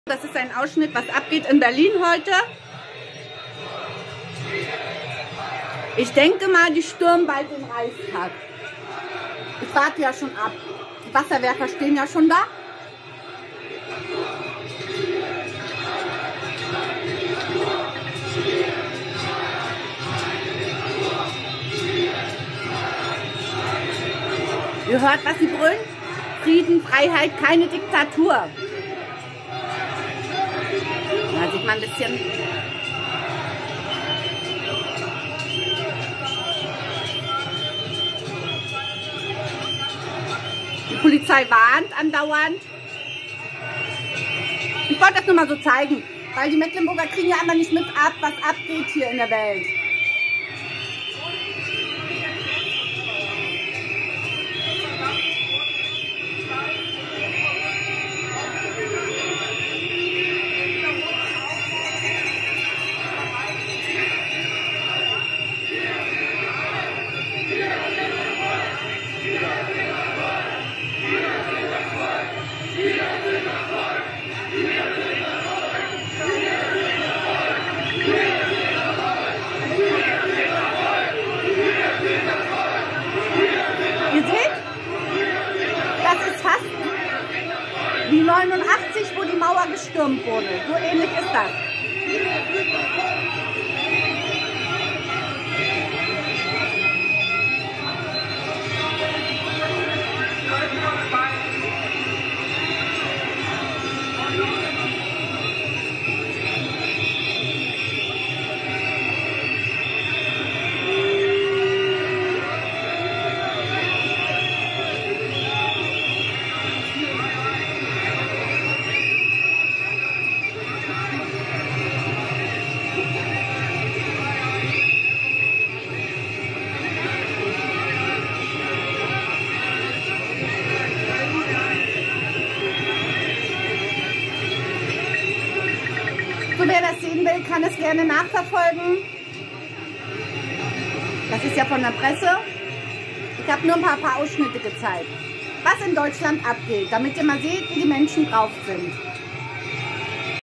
Das ist ein Ausschnitt, was abgeht in Berlin heute. Ich denke mal, die stürmen bald den Reichstag. Ich warte ja schon ab. Die Wasserwerfer stehen ja schon da. Ihr hört, was sie brüllen? Frieden, Freiheit, keine Diktatur. Da sieht man ein bisschen. Die Polizei warnt andauernd. Ich wollte das nur mal so zeigen, weil die Mecklenburger kriegen ja einmal nicht mit ab, was abgeht hier in der Welt. Ihr seht, das ist fast wie 89, wo die Mauer gestürmt wurde. So ähnlich ist das. So, wer das sehen will, kann es gerne nachverfolgen. Das ist ja von der Presse. Ich habe nur ein paar Ausschnitte gezeigt, was in Deutschland abgeht, damit ihr mal seht, wie die Menschen drauf sind.